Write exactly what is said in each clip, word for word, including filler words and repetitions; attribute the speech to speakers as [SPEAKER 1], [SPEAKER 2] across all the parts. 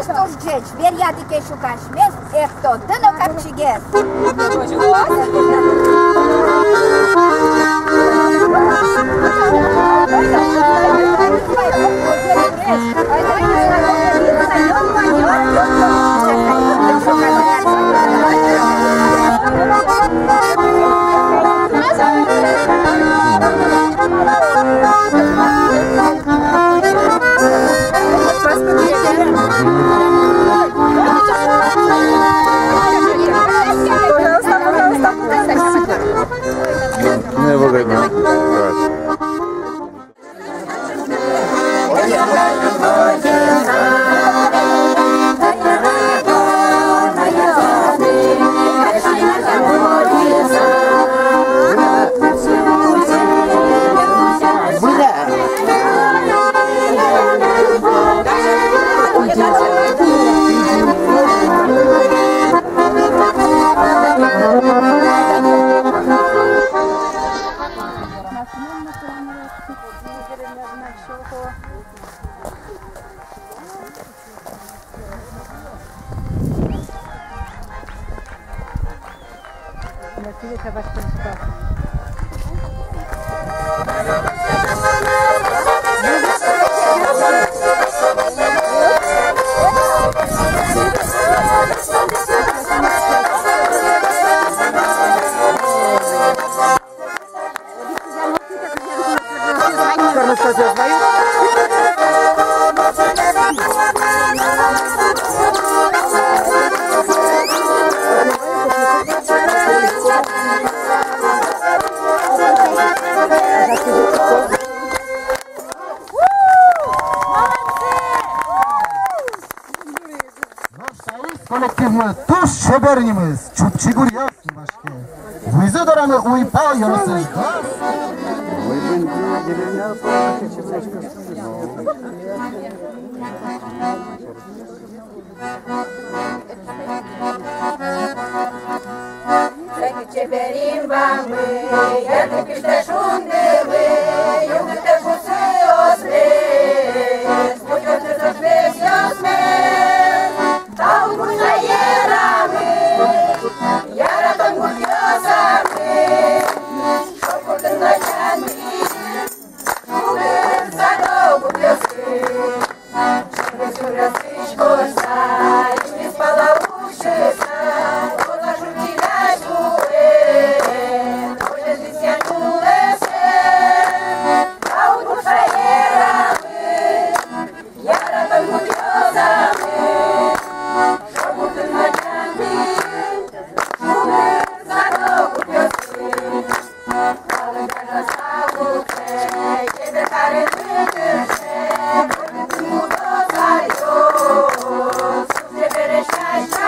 [SPEAKER 1] Estos dzieci, weriatykę szukasz miejsc, jak to, ty no kapcigies.
[SPEAKER 2] Не выгодно.
[SPEAKER 3] Kolektywimiz tush sheberimiz chupchigur yo'q boshqa. O'zi dorani o'ypa yorasiz.
[SPEAKER 1] Ceperim bambe, iată pișteș unde ve, eu câte fuse osme, spui că te să-ți vezi osme, tau gușa era me, iar atunci gurtiosa me, șorcul când la ceani, șugăr să dau gurtiose, șură șură să-și cosa, ești spala ușă sa, o la șurtinaș ue, uite zisea nu lese, tau gușa era me, iar atunci gurtiosa me, șorcul când la ceani, șugăr să dau gurtiose, alăngă sa uite, ce de care întâlnește, vorbim cu toți alios, se verește așa,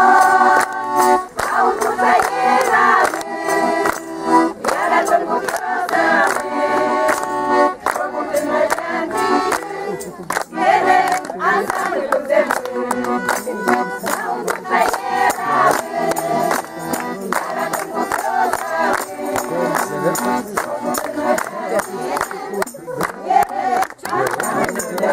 [SPEAKER 1] au gușa era me, iar atunci gurtiosa me, șorcul când la ceani, ele ansamblu cum de mâini, au gușa era me, iar atunci gurtiosa me, șorcul când la ceani, ele ansamblu cum de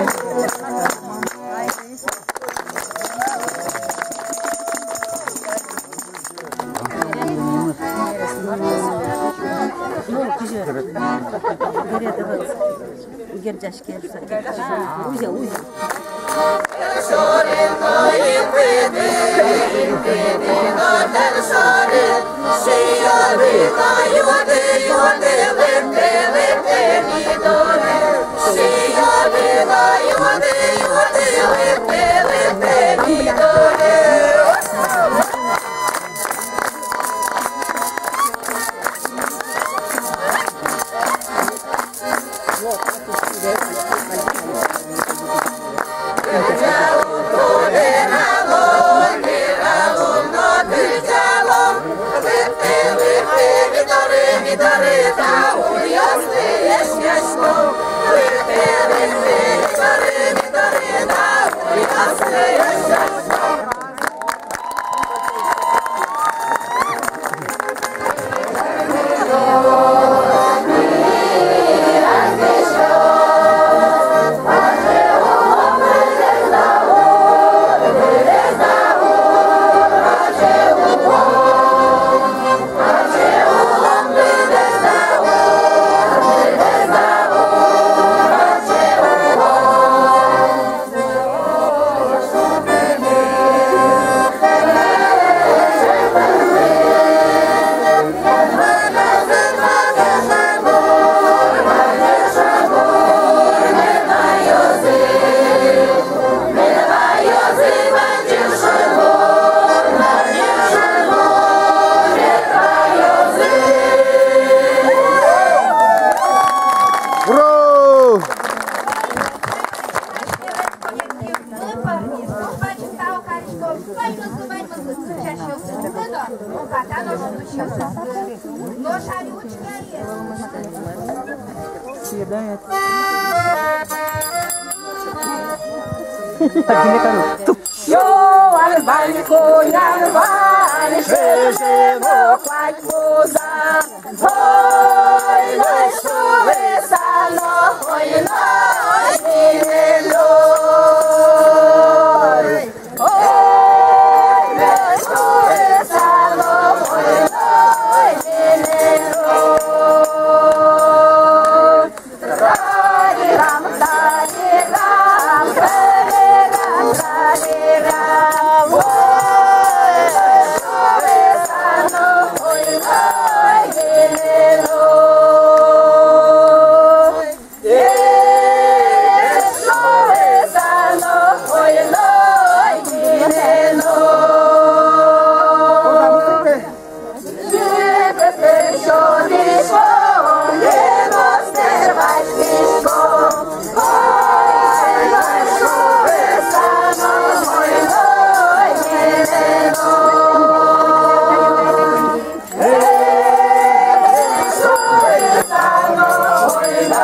[SPEAKER 4] Съедает. Так, не Yo, al balco, al balco, llevo cuacuza. Hoy no estuve sano, hoy no vino. Hoy no estuve sano, hoy no vino. Dale, ram, dale, ram, dale, ram, dale, ram. Hoy no estuve sano, hoy no vino. Estuve sano, hoy no vino. Siempre pecho dijo, llevo ser baixo. Hoy no estuve sano, hoy no vino. Estuve sano, hoy no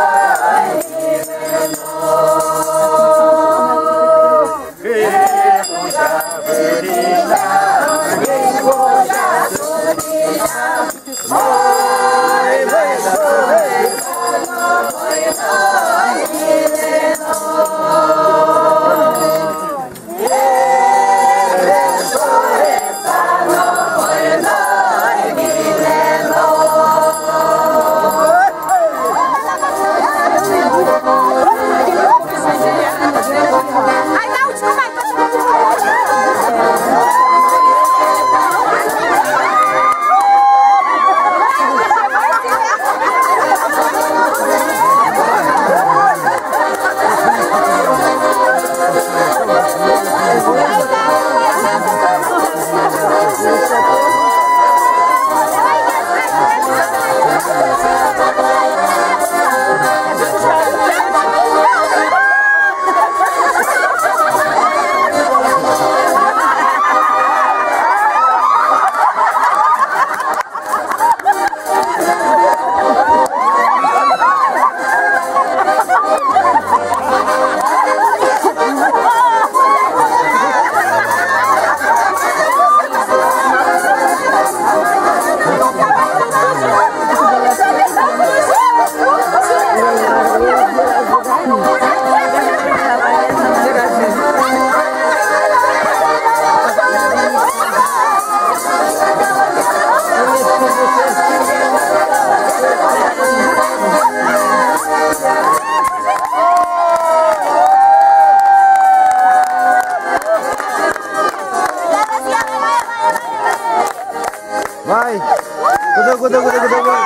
[SPEAKER 2] Vai! Kuda, kuda, kuda, kuda, kuda.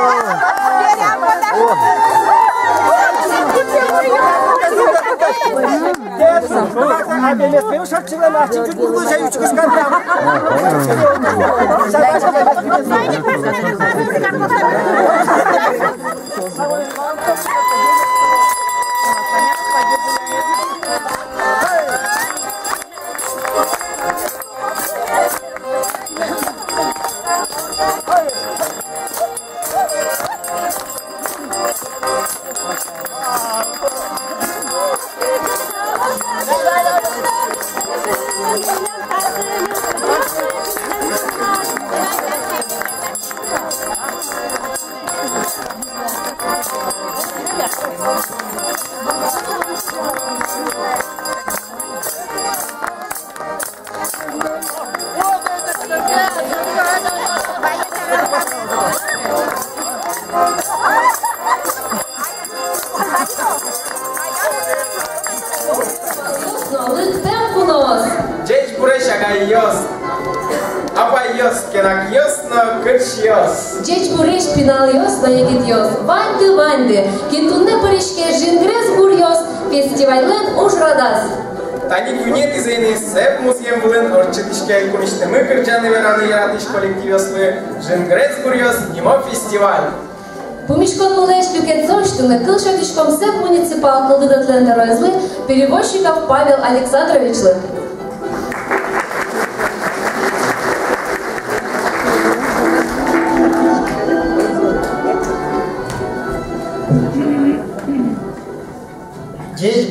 [SPEAKER 5] Deci bureșaga ios, apa ios, kenak ios, no cârș ios.
[SPEAKER 6] Deci bureș pinal ios, no egit ios. Vande, vande, kintunne părişke jingres gurios, festivalın ujradas.
[SPEAKER 5] Tani kunet izeni sep musiem vlân, orçetişke kunişte mı kırcanı veranı yaratiş kolektivoslı, jingres gurios, nimo festival.
[SPEAKER 6] Помешкот Мулеш Люкетцовщины Кылшатишком Сэп муниципал Кылдыдатлен Ройзлы перевозчиков Павел Александрович Лык.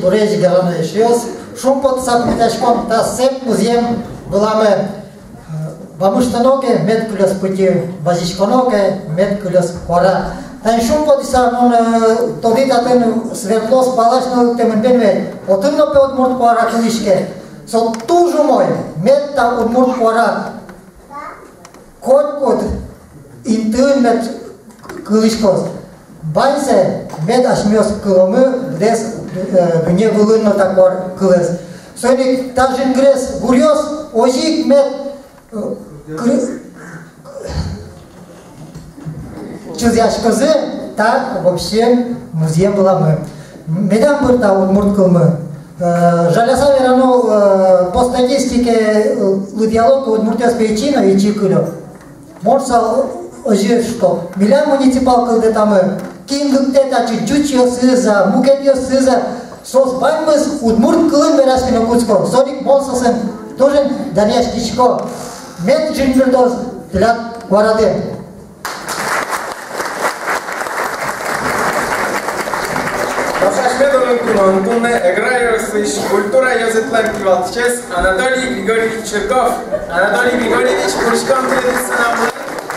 [SPEAKER 7] burești gărănă și eu, șum pot să apmiteșcom, ta sep muziem, vălame, Bamuștănoke, med cules puti, bazișconoke, med cules cora. Dar șum pot să nu todita ten svertlos palaș nu te mânbenve. O târnă pe odmurt cora culișche. So tu jumoi, med ta odmurt cora. Cod cod, intân med culișcos. Banse, med aș mios călămă, des gânie vâlână ta cor cules. Sonic, ta jingres, gurios, o zic med Чузяшкозы, так вообще музей была мы. Медям бурта удмурт кылмы. Жаляса верану по статистике диалога удмуртия с причина и чикулю. Морса ожир что. Милян муниципал кылды тамы. Кингыкте тачи джучио сыза, мукетио сыза. Сос баймыз удмурт кылын берашкино куцко. Соник болсасын тоже Даняш Кичко. Мет жинбердоз для города.
[SPEAKER 5] Пашашмедовым кунонтунне играющий культура языклар кивалтчес Анатолий Григорьевич Черков. Анатолий Григорьевич Пушком традиционный.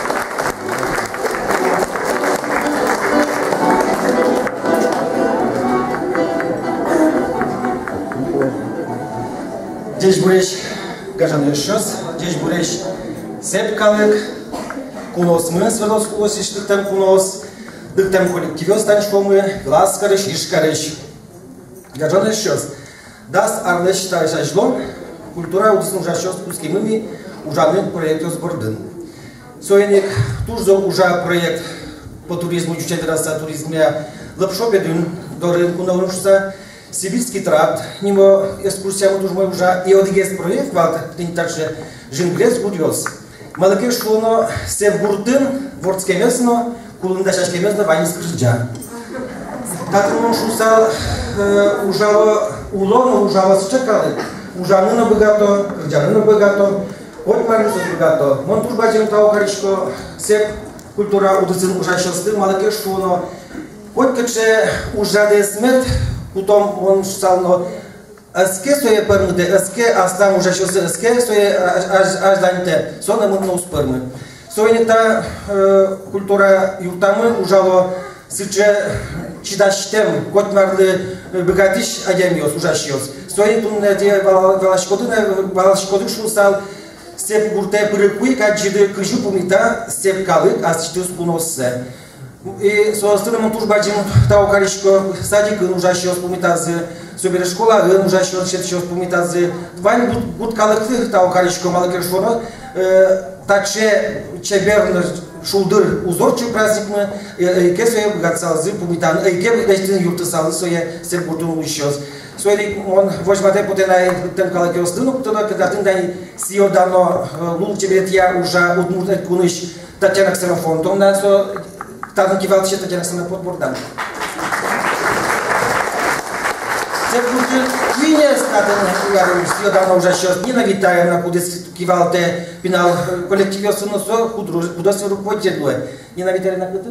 [SPEAKER 8] Здесь будешь гажан решёс, здесь будешь сепкалык, кунос мы сверлос кулосиш дыктам кунос, дыктам коллективёс танчкомы, глаз карыш, иш карыш. Гажан решёс. Дас арлеш тайшашлом, культура удысын ужашёс кускимыми, ужаны проектёс бордын. Соенек тужзо ужа проект по туризму, чучендраса туризмя, лапшопедын, дорын кунаунушса, Сибирский тракт, нимо экскурсия мы тоже уже и одигес проект, вот ты также жингрес гудиос. Малаке шлоно се бурдын вордске месно, кулында шашке месно ванис крыжа. Так он шусал ужало улоно ужало счекалы, ужаны на богато, крыжаны на богато, от марнис богато. Мон туж бачим тау каричко сеп культура удысын ужащосты, малаке шлоно, хоть каче ужаде смет. Потом он сказал, но эске свои пермы, эске астам уже сейчас эске свои аж даньте, сон ему нос пермы. Свои та культура юртамы ужало сыче чидащитем, год марлы богатиш адемиос уже сейчас. Свои тун де валашкоды, валашкоды шусал сеп гурте перекуй, как жиды крышу помита сеп калык, а сейчас пуноссе. И соостырым он туж бачим тау каричко садик уже сейчас помитазы, собере школа уже сейчас сейчас помитазы. Вань гуд калыкты тау каричко малакершоно, также чеберн шулдыр узорчу праздникны, кесое богатсалзы помитан, ке дестин юртысалы сое сеп гуртун сейчас. Соели он возьмате потенай тем калакерстыну, когда ты дай сиордано лул чебетья уже удмуртный куныш Татьяна Ксенофонтовна, со Там кивал ще Татьяна Ксенофонтовна подбордан. Це буде квіня стати, я давно уже сейчас не навітаю на кудись кивал те пінал колективі основно кудось руководитель. Не навітаю на куди?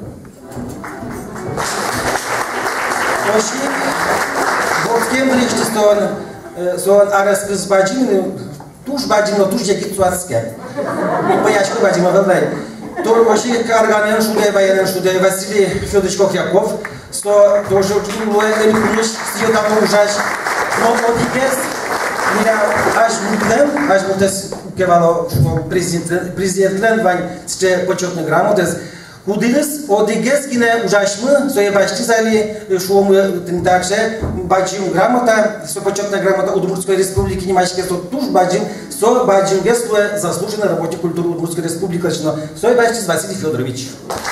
[SPEAKER 8] Ось Богским річті стон сон арес з баджини, туж баджино, туж які цуацьке. Поячку баджино велдай. То вообще Карганен Шудей, Баянен Шудей, Василий Федорович Кохяков, что тоже очень много эмигрантов, все там ужас. Но вот сейчас меня аж мутлем, аж мутлес кевало президент президент Ленвань, что почетный грамоты. Кудилес, одигес кине ужасмы, что я почти зали, что мы также бачим грамота, что почетная грамота Удмуртской республики Немачке, что туж бачим, что бачим весло заслуженной работе культуры Удмуртской республики, что я почти Василий Федорович.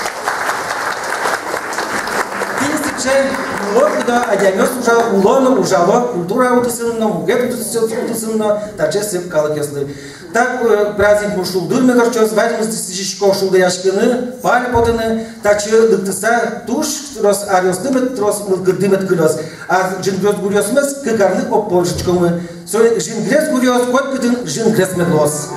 [SPEAKER 8] Локуда, а я мёс уже улону, ужало, культура удосынна, мугет удосынна, также сып калакеслы. Так праздник ушел дурме горчос, варим из тысячко ушел до яшкины, пали поданы, также дыктыса туш, рос арёс дымет, рос дымет кылёс, а жингрёс гурёс мес, кыкарлы попольшечкомы. Сой жингрёс гурёс, кот кытын жингрёс медлос.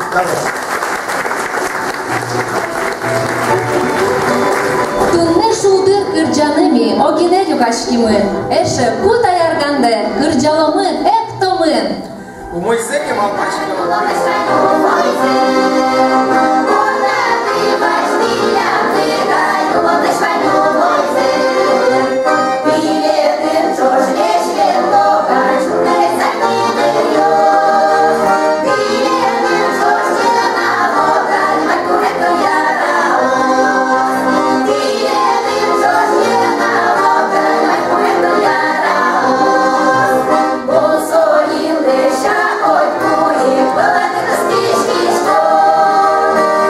[SPEAKER 6] Тунне шулдыр кырджаными, огине югашкимы, эше бут аярган ванде, кырджаломы, эктомын.
[SPEAKER 5] У мой зэке мампачка.
[SPEAKER 4] Ой,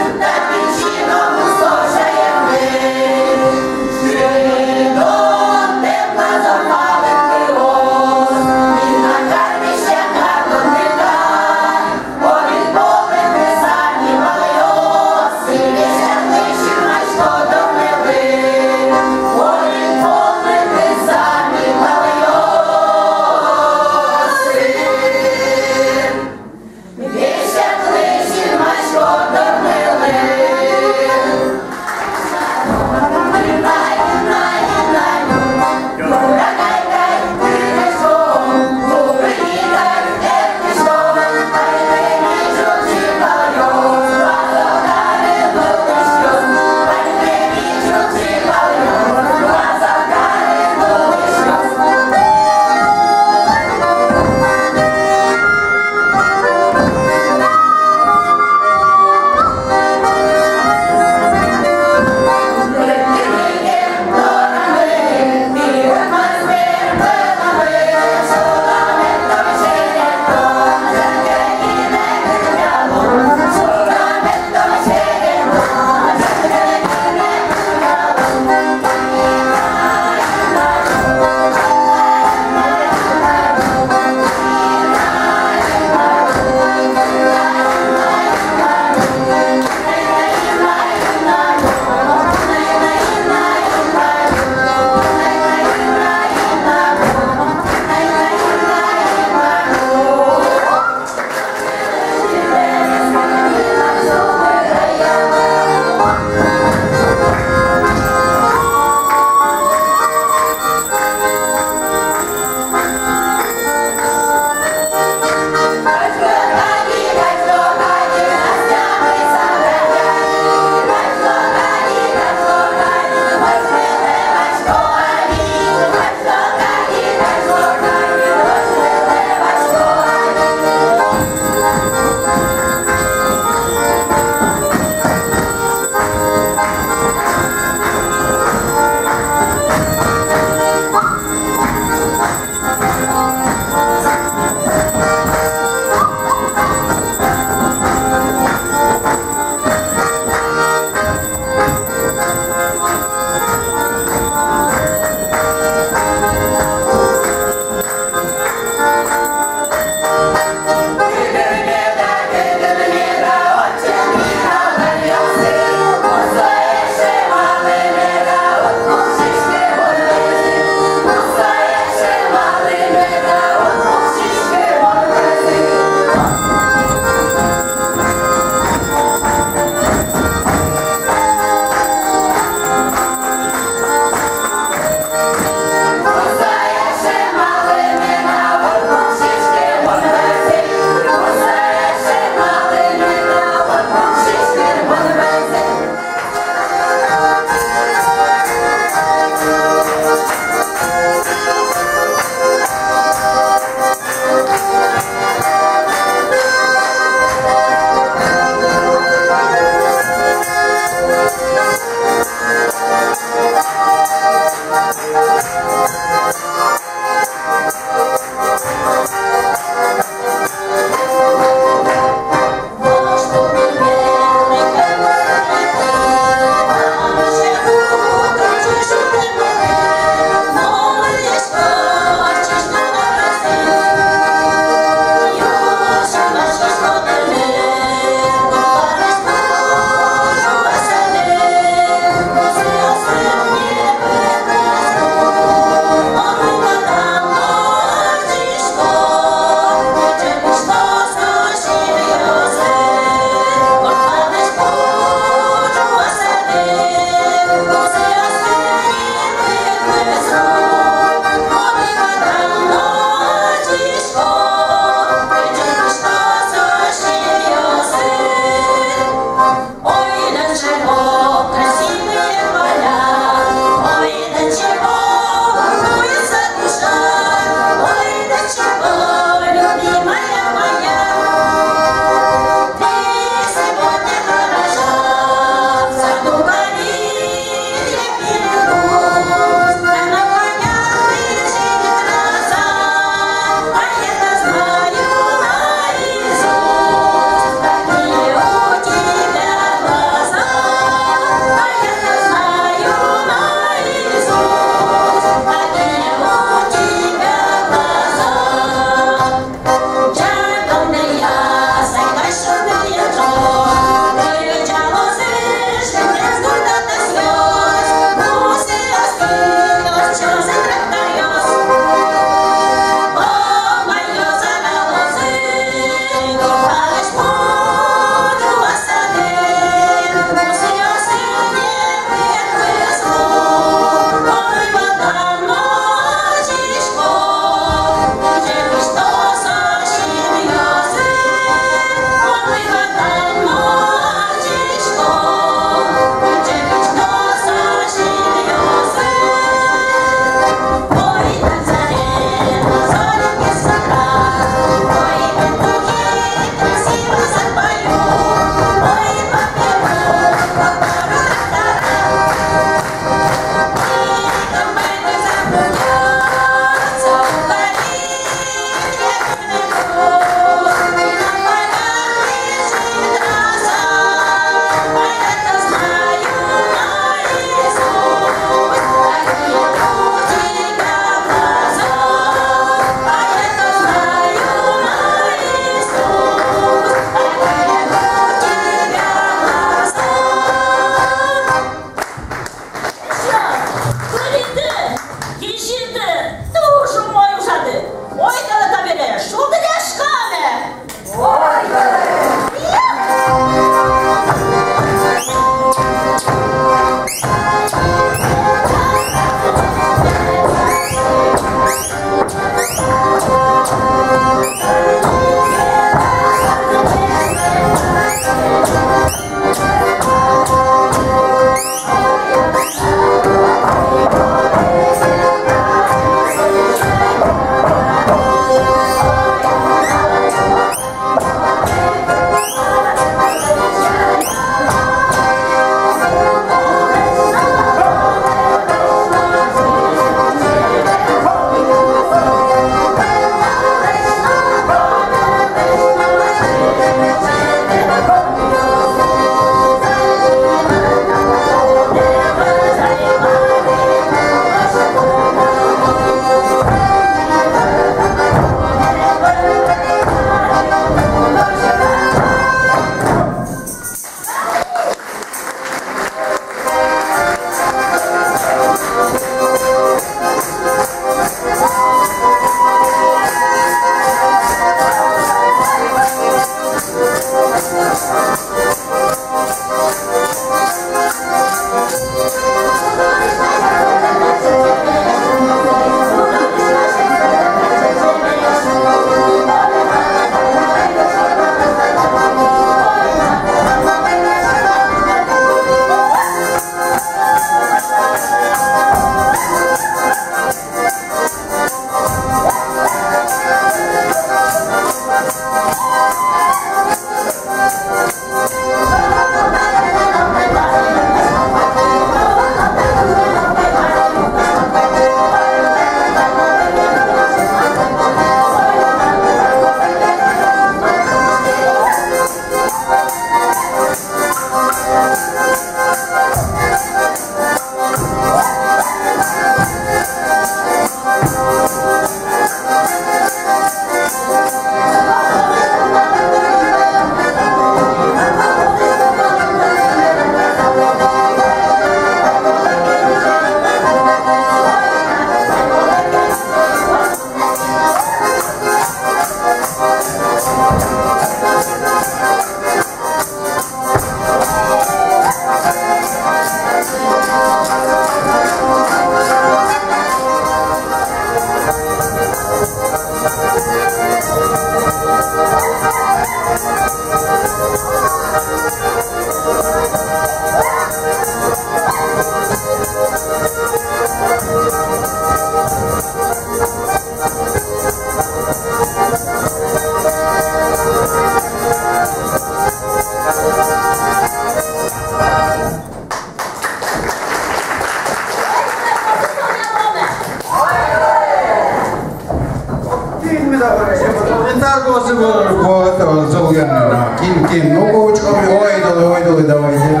[SPEAKER 2] Ким, Ким, ну кучками, ой, долы, ой, долы, давайте.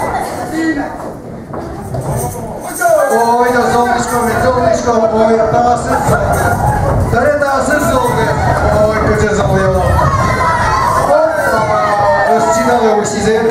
[SPEAKER 2] Ой, да солнышком, солнышком, ой, да сырцом. Да да сырцом, ой, куча залила. Опа, растянала у сизе.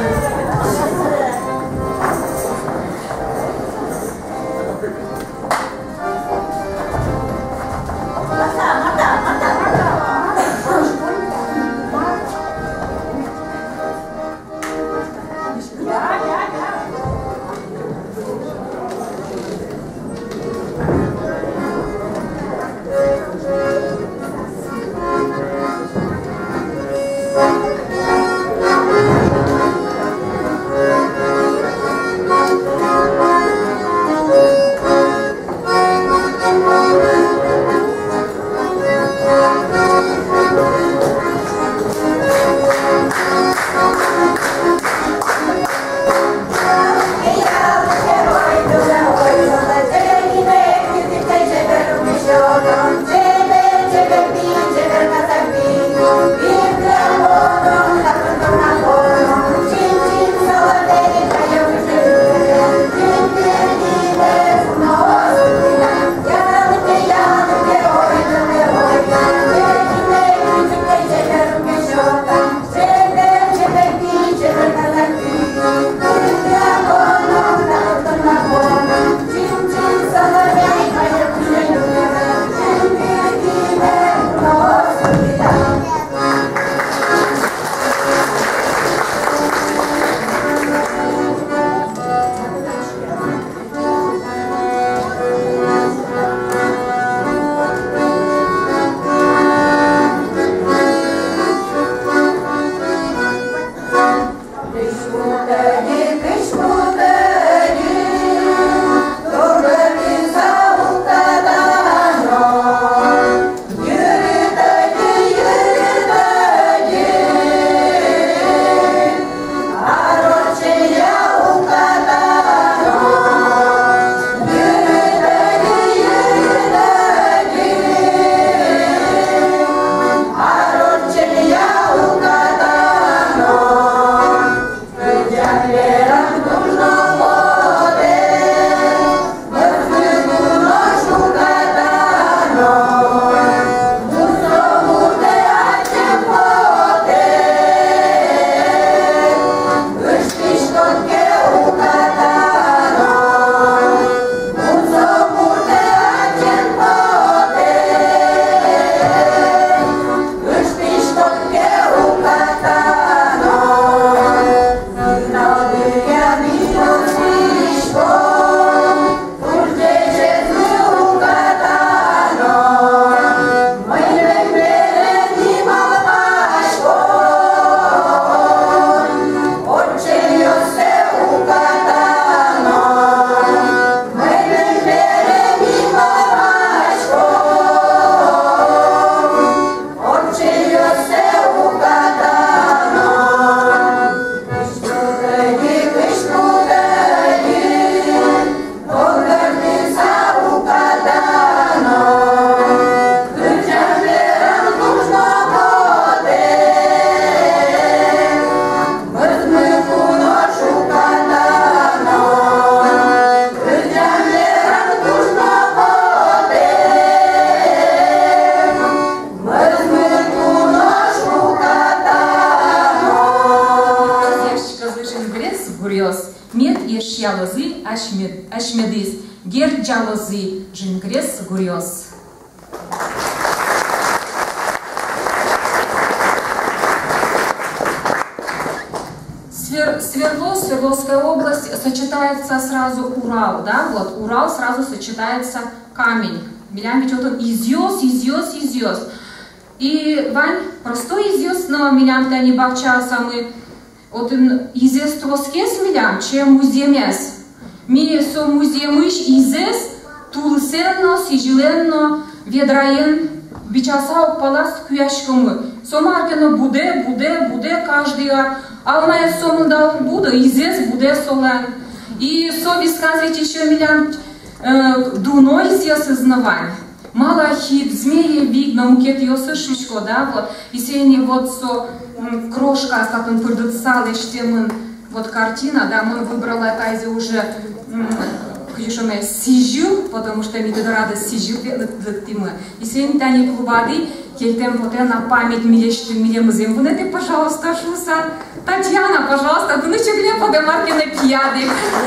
[SPEAKER 6] Yalozi Ashmedis, Ger Jalozi, Jingres Gurios. Свердловск, Свердловская область сочетается сразу Урал, да, вот Урал сразу сочетается камень. Bilen bir çoğun izliyoruz, izliyoruz, izliyoruz.
[SPEAKER 9] И Вань простой изъезд на милям-то не бахча самый. Вот изъезд тоскес милям, чем муземес. Ми со муземыш изъезд тулсенно, сижеленно, ведраен, бичаса палас куяшкомы. Сомаркено буде, буде, буде каждый ар. Алмая сомында буде, изъезд буде солен. И соби сказать еще милям дуно изъезд изнавань. Малахит, змеи вигна, мукет йосы шишко, да, вот. И сегодня вот со крошка, как он продуцал, и штемын, вот картина, да, мы выбрала тайзе уже, конечно, мы сижу, потому что мы тогда рады сижу, и сегодня тани клубады, кельтем вот на память милешты милемузем, вы это, пожалуйста, шуса, Татьяна, пожалуйста, ты начали мне подемарки на пьяды.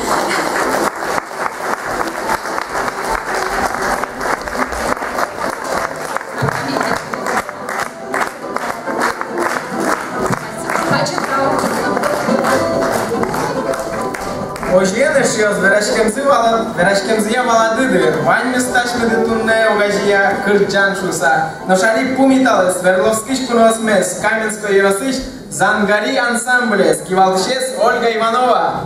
[SPEAKER 5] Ожлена шьёз, верашкем зывала, верашкем зъявала дыды, вань местачны дытунная угажия кырджан шуса. Но шали пумиталы, Свердловскиш куносмес, Каменской Яросыч, Зангари ансамблес, Кивалдышес Ольга Иванова.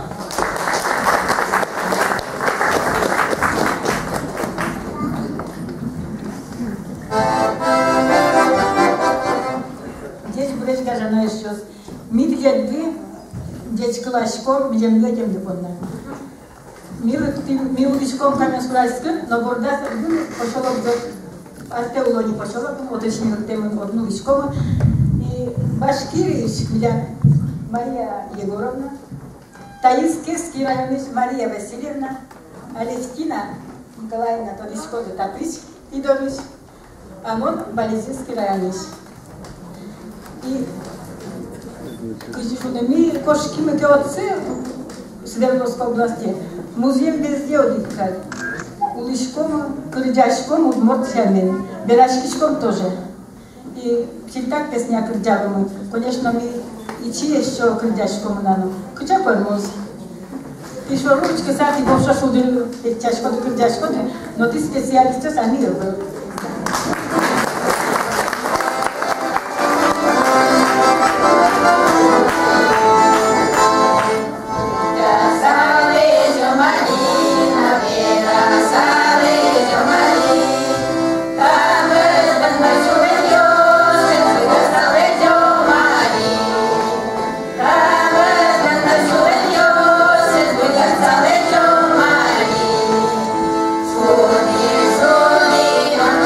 [SPEAKER 10] Здесь будет гажана еще. Мидья две. Дети классиком, где мы едем допонно. Милый, ты милый камень классик, но борда пошел до артеологии пошел, уточнил тему одну вискому. И Башкирич, меня Мария Егоровна, Таинский район Мария Васильевна, Алевтина Николаевна Тодишкова Тапич и Дорис, а он Болезинский район. И ми кошки мы отцы в Свердловской области. Музей везде отдыхает. Улышком, Кырджашком, Удмуртиями, Берашкишком тоже. И всегда песня Кырджавому. Конечно, мы и чи еще Кырджашком нану. Кыча поймос. И что ручка сати больше шудил, тяжко до Кырджашком, но ты специалист, а не был.
[SPEAKER 4] Suni, suni,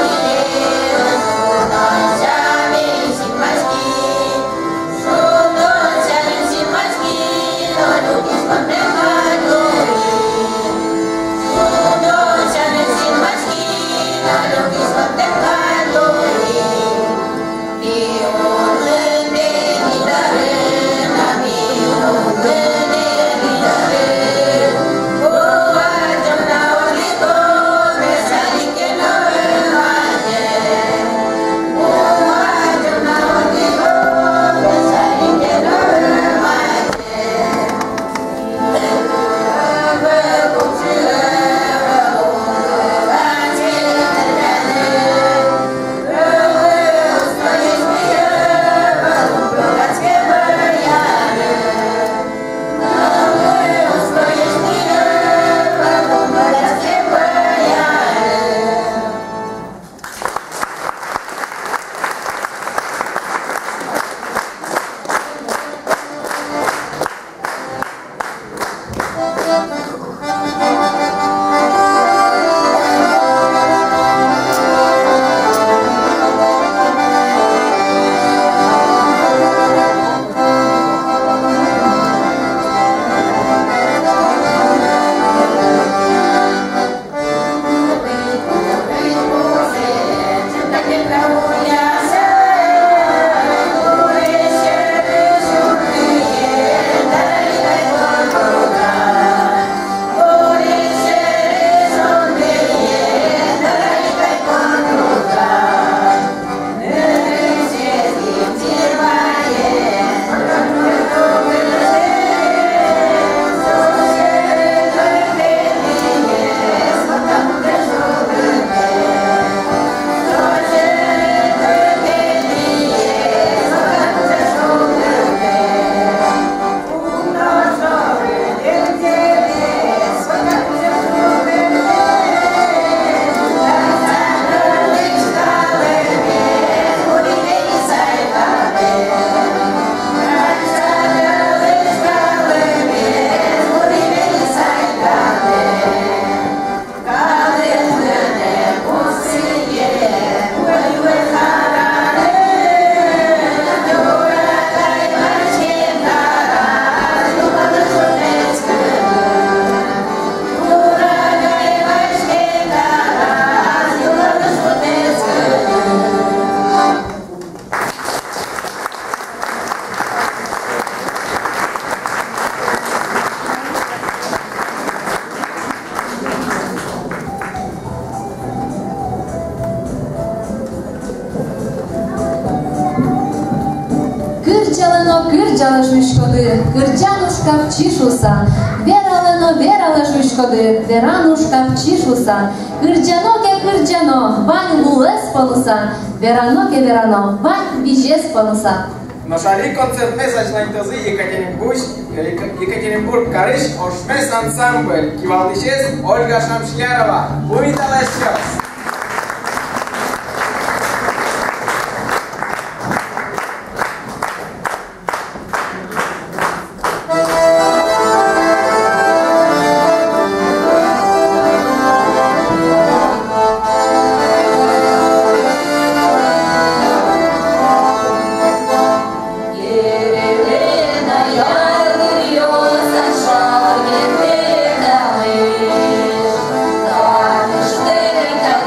[SPEAKER 6] верала жучкоды, кырджанушка вчишуса. Верала, но верала жучкоды, веранушка вчишуса. Кырджаноке кырджано, вань лулес пануса. Вераноке верано, вань вижес пануса.
[SPEAKER 5] Но шали концерт месяц на интози Екатеринбург, Екатеринбург Карыш, Ошмес ансамбль, Кивалтишес, Ольга Шамшлярова. Умитала сейчас.
[SPEAKER 4] Thank you.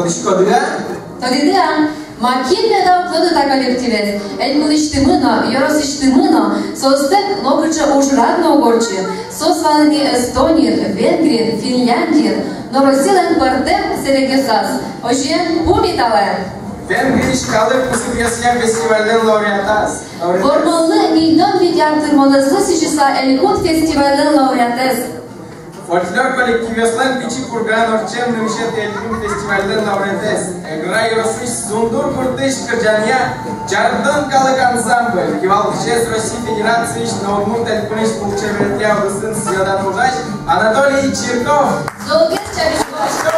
[SPEAKER 5] Подышкодыга?
[SPEAKER 6] Тогда макетне да плодота коллективес. Эль кулиштымыно, яросыштымыно, состек логыча ужрадно угорчи. Сосланы Эстония, Венгрия, Финляндия, но Россия бардем серегесас. Ожен пумитале.
[SPEAKER 5] Венгрия шкалы кузыгесья фестивальден лауреатас.
[SPEAKER 6] Формалы миллион видяктыр молозлы сижиса Элькут фестивальден лауреатес.
[SPEAKER 5] Folklor kolektiviyoslan pichi kurgan orchem nimshet elgin festivaldan laureates. Egra yorosish zundur kurtish kirjanya jardan kalık ansambl. Kivalkışes России Федерации Новмурт Элькуниsh Пулчевертья Русын Сьодан Ужач Анатолий Чирков.
[SPEAKER 6] Долгес Чаришко.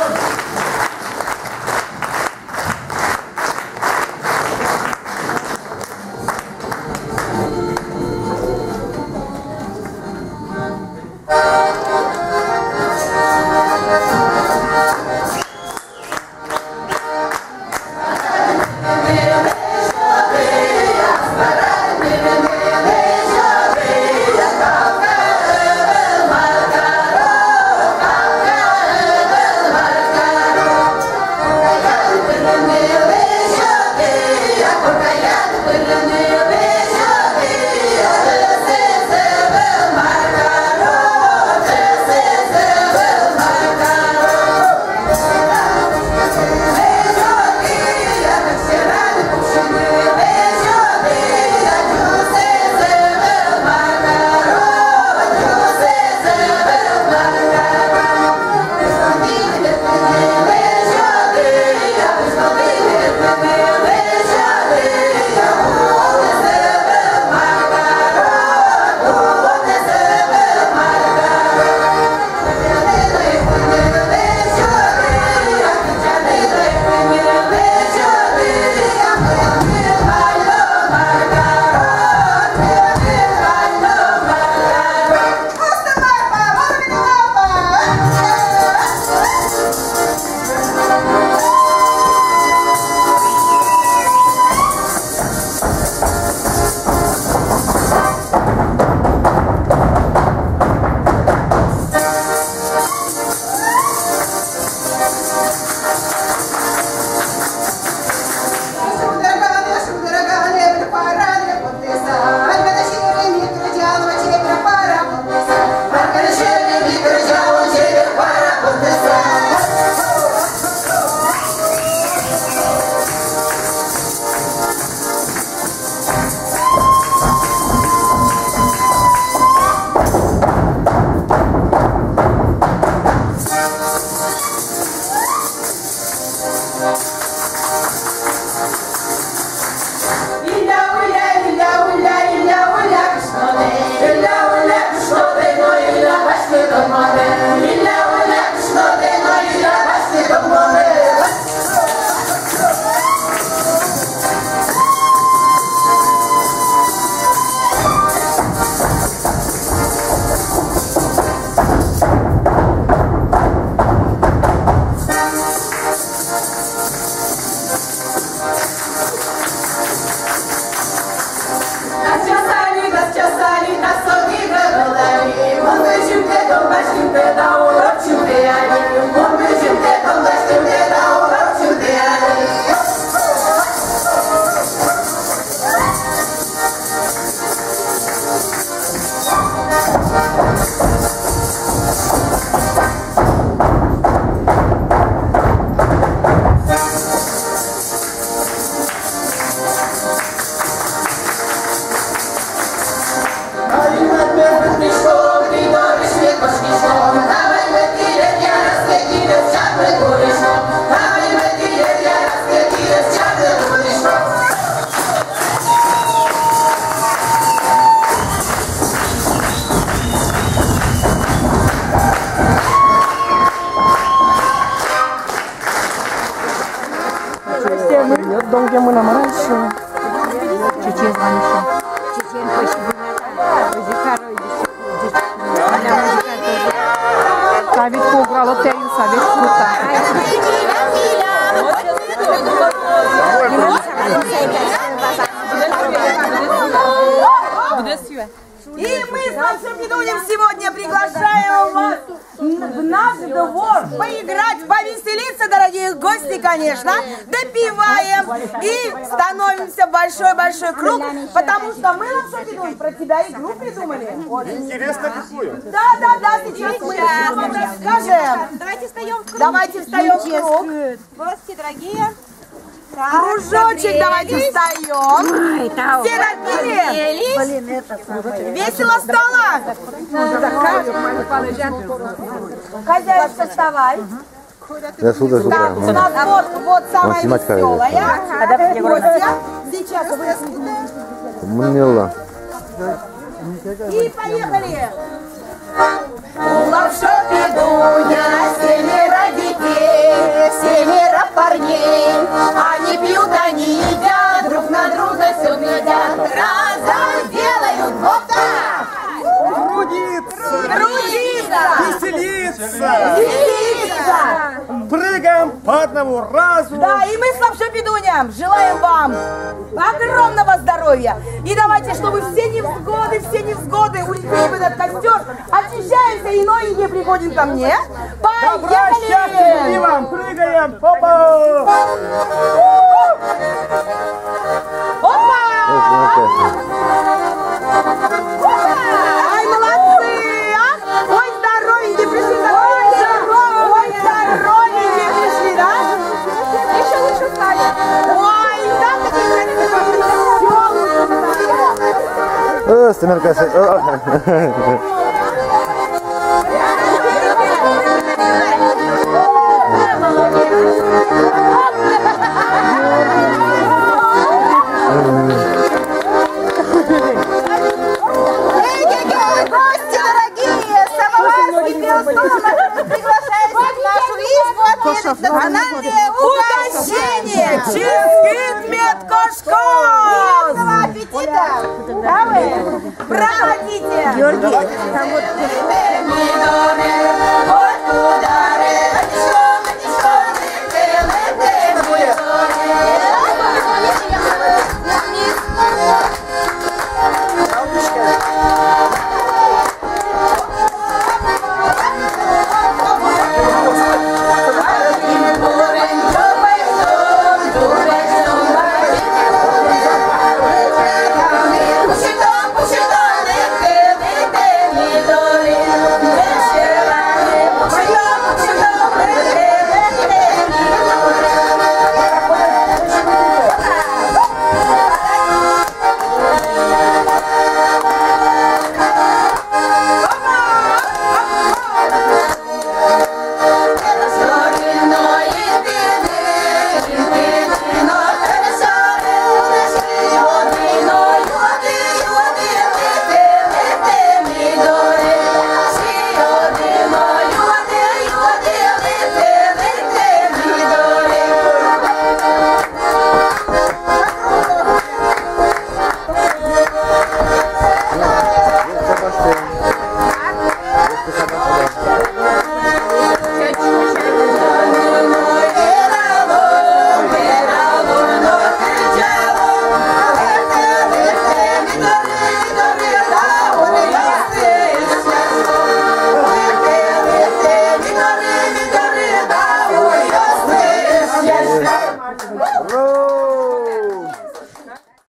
[SPEAKER 11] Долгие мы нам раньше.
[SPEAKER 1] Чечен раньше. Чечен почти
[SPEAKER 11] Савит поуграла тею, Савит крута. Bude sive.
[SPEAKER 12] И мы с Максом Петунем сегодня приглашаем вас в наш двор поиграть, повеселиться, дорогие гости, конечно. Допиваем и становимся в большой-большой круг, потому что мы, Максим Петуня, про тебя игру придумали.
[SPEAKER 13] Интересно, какую?
[SPEAKER 12] Да, да, да, сейчас мы все вам расскажем.
[SPEAKER 1] Давайте встаем в круг.
[SPEAKER 12] Давайте встаем в круг.
[SPEAKER 1] Гости дорогие.
[SPEAKER 12] Кружочек, давайте встаем. Все напились? Весело стало? Хозяюшка, вставай.
[SPEAKER 14] Я сюда, сюда.
[SPEAKER 12] Так, у нас вот, вот самая веселая. Гостья. Сейчас вы.
[SPEAKER 14] Манила.
[SPEAKER 12] И поехали. Лапша Петуня, семеро детей, семеро парней. Они пьют, они едят, друг на друга все глядят. Разом делают вот так.
[SPEAKER 13] Трудиться,
[SPEAKER 12] Трудиться,
[SPEAKER 13] веселиться,
[SPEAKER 12] веселиться.
[SPEAKER 13] Прыгаем по одному разу.
[SPEAKER 12] Да, и мы с Лапшой Петунем желаем вам огромного здоровья. И давайте, чтобы все невзгоды, все невзгоды улетели в этот костер, очищаемся и ноги приходим ко мне.
[SPEAKER 13] Добра, счастья,
[SPEAKER 12] Поехали!
[SPEAKER 13] и вам. Прыгаем. Опа!
[SPEAKER 12] Опа! Ай, молодцы! А? Ой, здоровенькие пришли, здоровенькие! Ой, здоровенькие пришли, да? Еще лучше стали. Ой, да, такие красивые.
[SPEAKER 14] Э, Стамерка.
[SPEAKER 12] Национальное угощение! Чизкит медкошкос! Аппетита! Да вы? Проходите! Георгий, там вот...